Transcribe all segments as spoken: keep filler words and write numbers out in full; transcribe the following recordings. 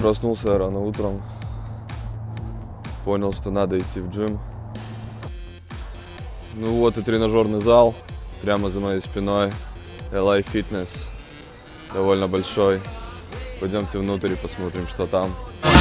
Проснулся рано утром, понял, что надо идти в джим. Ну вот и тренажерный зал прямо за моей спиной, эл эй Fitness, довольно большой. Пойдемте внутрь и посмотрим, что там.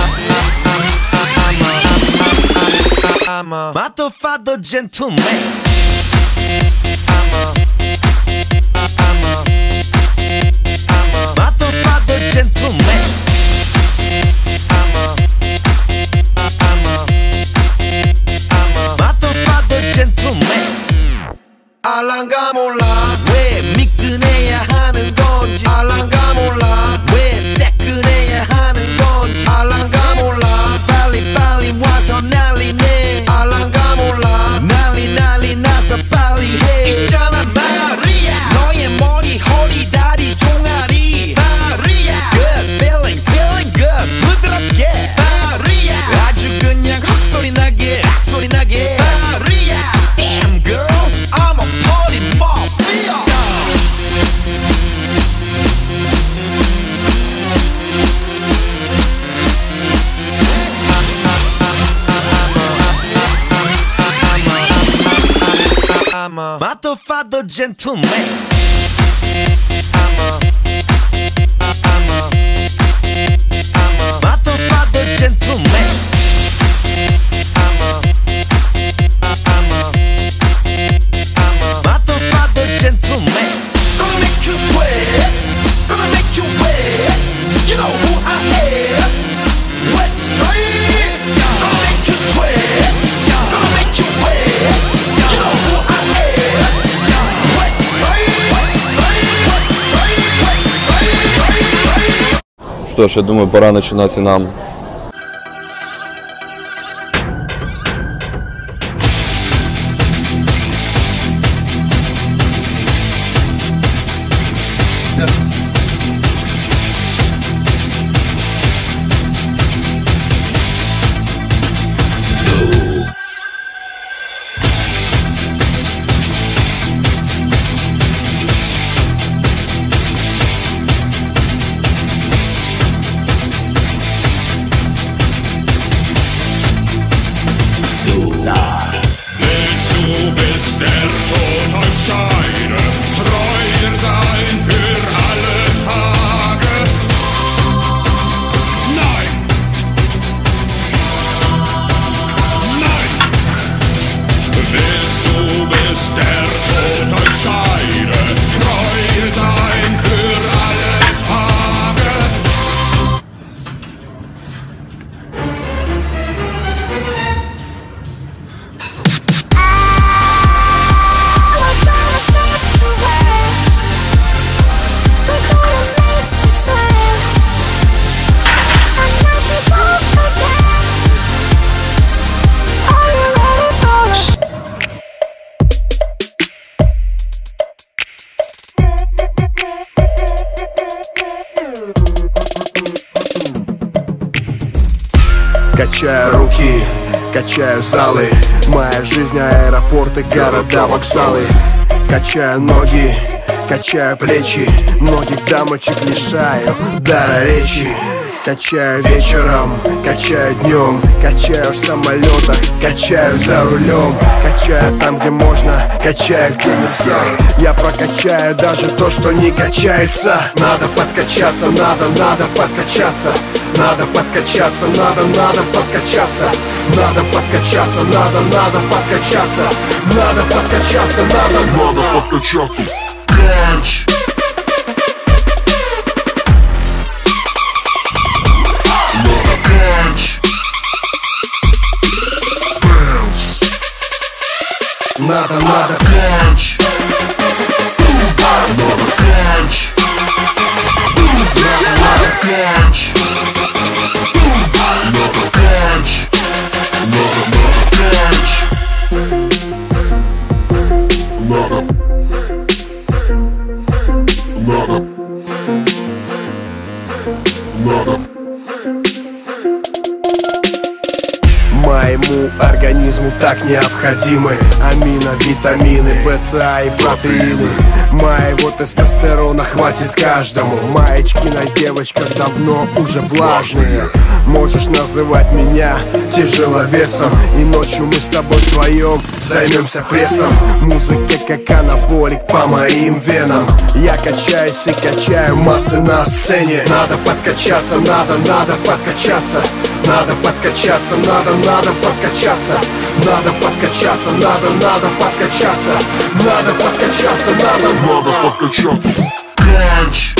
알랑가 몰라 왜 미끈해야 하는 건지 알랑가 몰라 왜 새끈해야 하는 건지 알랑가 몰라 빨리 빨리 와서 난리네 알랑가 몰라 난리 난리 나서 빨리 해 있잖아 마리아 너의 머리 허리 다리 종아리 마리아 Good feeling feeling good 부드럽게 마리아 아주 그냥 헉소리 나게 소리 나게 마리아 Damn girl I'm a party mafia. I'm a motherfucker gentleman. I'm a, I'm a, I'm a motherfucker gentleman. I'm a, I'm a. Gentleman, gonna make you sweat, gonna make you wet. You know who I am. Wet sweat, gonna make you sweat, gonna make you wet. You know who I am. Wet sweat, wet sweat, wet sweat, wet sweat. Что ж, я думаю, пора начинать и нам. Качаю руки, качаю залы. Моя жизнь, аэропорты, города, вокзалы. Качаю ноги, качаю плечи. Многих дамочек лишаю дара речи. Качаю вечером, качаю днем. Качаю в самолетах, качаю за рулем. Качаю там, где можно, качаю, где нельзя. Я прокачаю даже то, что не качается. Надо подкачаться, надо, надо подкачаться. Надо подкачаться, надо, надо подкачаться. Надо подкачаться, надо, надо подкачаться. Надо подкачаться, надо, надо подкачаться. Кач! Надо кач! Бэнс! Надо, надо кач! Надо кач! Надо, надо кач! Надо кач, надо, надо кач, надо, надо, надо. Моему организму так необходимы амино-витамины, БЦА и протеины. Моего тестостерона хватит каждому. Маечки на девочках давно уже влажные. Можешь называть меня тяжеловесом, и ночью мы с тобой вдвоем займемся прессом. Музыка как анаболик по моим венам. Я качаюсь и качаю массы на сцене. Надо подкачаться, надо, надо подкачаться. Надо подкачаться, надо, надо подкачаться. Надо подкачаться, надо, надо подкачаться. Надо подкачаться, надо, надо подкачаться. Кач!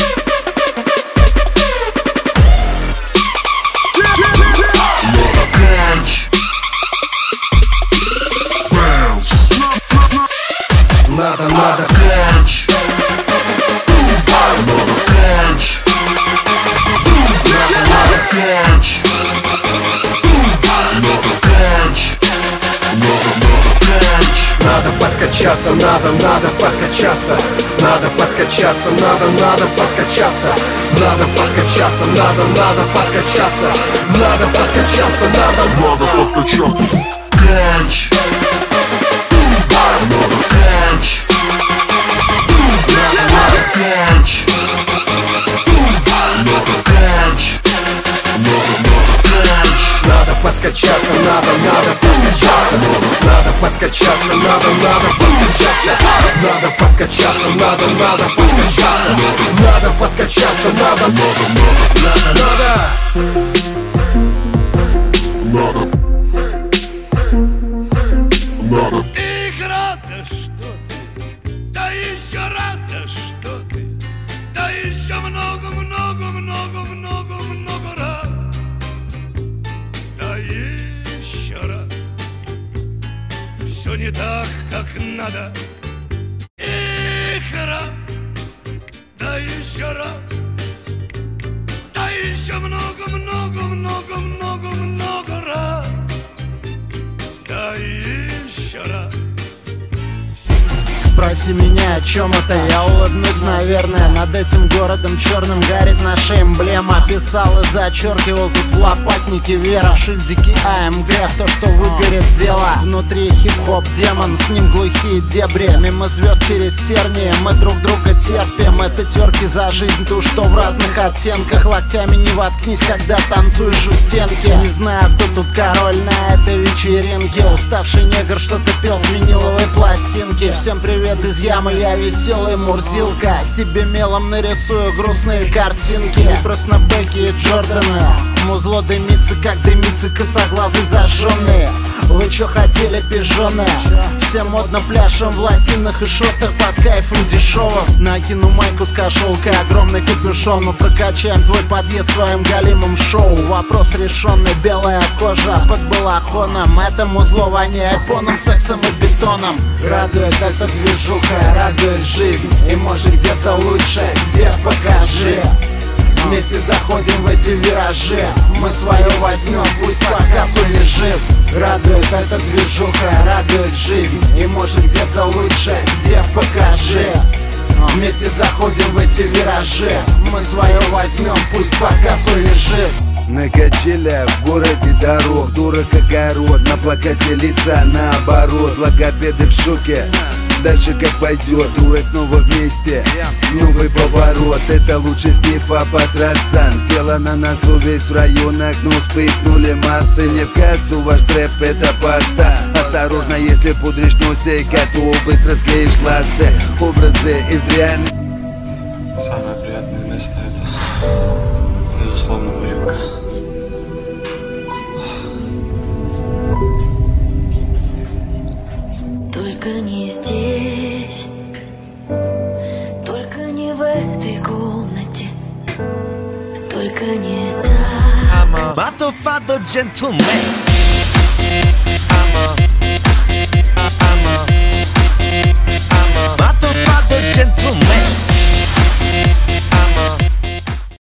Надо, надо кач. Надо кач. Надо, надо кач. Надо кач. Надо, надо кач. Надо подкачаться, надо, надо подкачаться. Надо подкачаться, надо, надо подкачаться. Надо подкачаться, надо, надо подкачаться. Надо подкачаться, надо, надо подкачаться. Кач. Надо кач. Надо, надо кач. Надо кач. Надо, надо кач. Надо подкачаться, надо, надо подкачаться. Надо подкачаться, надо, надо подкачаться. Надо подкачаться, надо, надо подкачаться. Надо подкачаться, надо, надо, надо, надо. Надо. Надо. Их раз, да что ты, да еще раз, да что ты, да еще много, много, много, много, много раз, да еще раз. Все не так, как надо. Их раз, да еще раз, да еще много, много, много, много, много раз, да еще раз. Спроси меня, о чем это, я улыбнусь, наверное. Над этим городом черным горит наша эмблема. Писал и зачеркивал тут в лопатнике вера. Шильдики АМГ, в то, что выгорит дело. Внутри хип-хоп демон, с ним глухие дебри. Мимо звезд через тернии, мы друг друга терпим. Это терки за жизнь, ту, что в разных оттенках. Локтями не воткнись, когда танцуешь у стенки. Не знаю, кто тут король на этой вечеринке. Уставший негр что-то пел с виниловой пластинки. Всем привет из ямы, я веселый Мурзилка. Тебе мелом нарисую грустные картинки. И краснобеки и Джорданы. Музло дымится, как дымится косоглазый зажженные. Вы чё хотели, пижоны? Все модно пляшем в лосинах и шортах под кайфом дешевым. Накину майку с кошелкой, огромный капюшон. Мы прокачаем твой подъезд своим галимым шоу. Вопрос решенный, белая кожа под балахоном. Это музло воняет поном, сексом и бетоном. Радует эта движуха, радует жизнь. И может где-то лучше, где покажи. Вместе заходим в эти виражи. Мы свое возьмем, пусть пока полежит. Радует эта движуха, радует жизнь. И может где-то лучше, где покажи. Вместе заходим в эти виражи. Мы свое возьмем, пусть пока полежит. На качелях в городе дорог, дура как огород. На плакате лица наоборот, логопеды в шоке. Дальше как пойдет, двое снова вместе. Новый поворот, это лучше с ней папа трассан. Сделано на совесть в районах, но вспыхнули массы. Не в кассу, ваш трэп это паста. Осторожно, если пудришь носик, а то быстро склеишь ласты. Образы из реальных. Самое приятное место это, безусловно, парилка. Только не здесь, только не в этой комнате, только не там. I'm a motherfucker gentleman.